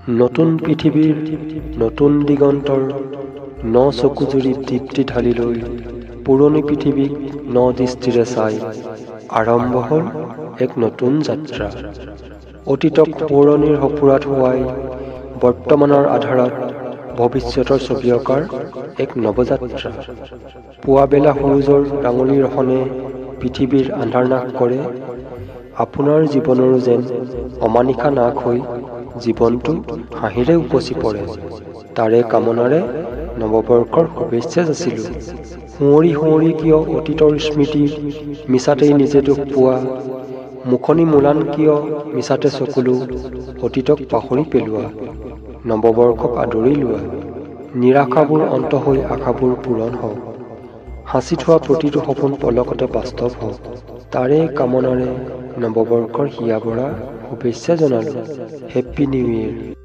নতুন পৃথিৱীৰ নতুন দিগন্তৰ ন চকুজুৰি দীপ্তি ঢালি লৈ পুৰণি পৃথিৱীক ন দৃষ্টিৰে চাই আৰম্ভ হ'ল এক নতুন যাত্ৰা। অতীতক সোঁৱৰণিৰ সঁফুৰাত শুৱাই বৰ্তমানৰ আধাৰত ভৱিষ্যতৰ ছবি অঁকাৰ এক নৱযাত্ৰা। পুৱাবেলা সূৰুজৰ ৰাঙলী ৰহণে পৃথিৱীৰ আন্ধাৰ নাশ কৰে। আপোনাৰ জীৱনৰো যেন অমানিশা নাশ হৈ জীৱনটো হাঁহিৰে উপচি পৰে। তাৰে কামনাৰে নৱবৰ্ষৰ শুভেচ্ছা যাচিলোঁ। সুঁৱৰি সুঁৱৰি কিয় অতীতৰ স্মৃতি, মিছাতেই নিজে দুখ পোৱা। মুখনি মোলান কিয় মিছাতে চকুলো, অতীতক পাহৰি পেলোৱা। নৱবৰ্ষক আদৰি লোৱা। নিৰাশাবোৰ অন্ত হৈ আশাবোৰ পূৰণ হওক। সাঁচি থোৱা প্ৰতিটো সপোন পলকতে বাস্তৱ হওক। তাৰে কামনাৰে নৱবৰ্ষৰ হিয়া ভৰা শুভেচ্ছা জনালোঁ। Happy new year.